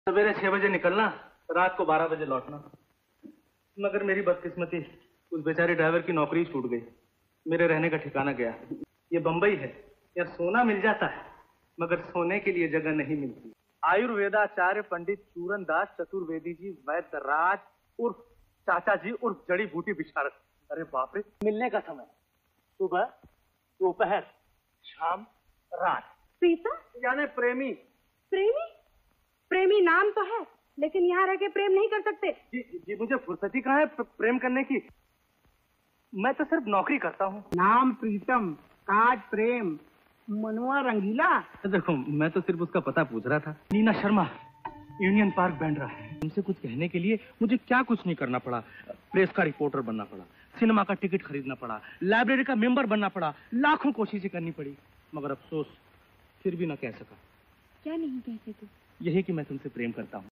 सवेरे 6 बजे निकलना, रात को 12 बजे लौटना। मगर मेरी बदकिस्मती, उस बेचारे ड्राइवर की नौकरी छूट गई। मेरे रहने का ठिकाना गया। ये बंबई है, यहाँ सोना मिल जाता है मगर सोने के लिए जगह नहीं मिलती। आयुर्वेदाचार्य पंडित चूरन दास चतुर्वेदी जी वैद्य राज उर्फ चाचा जी उर्फ जड़ी बूटी विशारद। अरे बाप रे, मिलने का समय सुबह, दोपहर, शाम, रात। प्रीता यानी प्रेमी। प्रेमी? प्रेमी नाम तो है, लेकिन यहाँ रह के प्रेम नहीं कर सकते। जी मुझे फुर्सत ही कहाँ है प्रेम करने की। मैं तो सिर्फ नौकरी करता हूँ। नाम प्रीतम, काज प्रेम, मनवा रंगीला। देखो मैं तो सिर्फ उसका पता पूछ रहा था। नीना शर्मा, यूनियन पार्क बैंड्रा है। उनसे कुछ कहने के लिए मुझे क्या कुछ नहीं करना पड़ा। प्रेस का रिपोर्टर बनना पड़ा, सिनेमा का टिकट खरीदना पड़ा, लाइब्रेरी का मेंबर बनना पड़ा, लाखों कोशिशें करनी पड़ी, मगर अफसोस फिर भी ना कह सका। क्या नहीं कहते तू? यही कि मैं तुमसे प्रेम करता हूँ।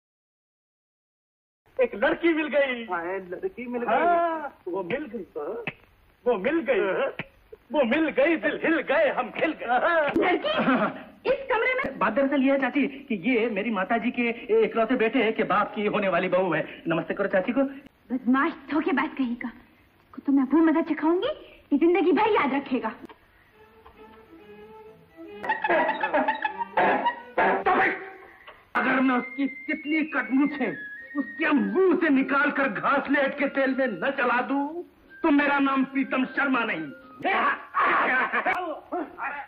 एक लड़की मिल गई। लड़की मिल गई। वो मिल गई, वो मिल गई, वो मिल गई, दिल हिल गए, हम खिल गए। लड़की इस कमरे में? बात दरअसल ये है चाची कि ये मेरी माताजी के इकलौते बेटे के बाप की होने वाली बहू है। नमस्ते करो चाची को। बदमाश धोखेबाज कहेगा। इसको तो मैं वो मदद सिखाऊंगी, ये जिंदगी भर याद रखेगा। अगर मैं उसकी कितनी कटमुछे उसके मुंह से निकाल कर घास लेट के तेल में न चला दूं तो मेरा नाम प्रीतम शर्मा नहीं।